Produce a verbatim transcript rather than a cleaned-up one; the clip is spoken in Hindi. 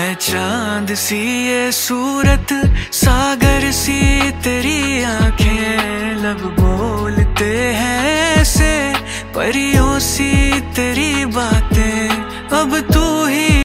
चांद सी ये सूरत, सागर सी तेरी आंखें, लब बोलते हैं ऐसे परियों सी तेरी बातें। अब तू ही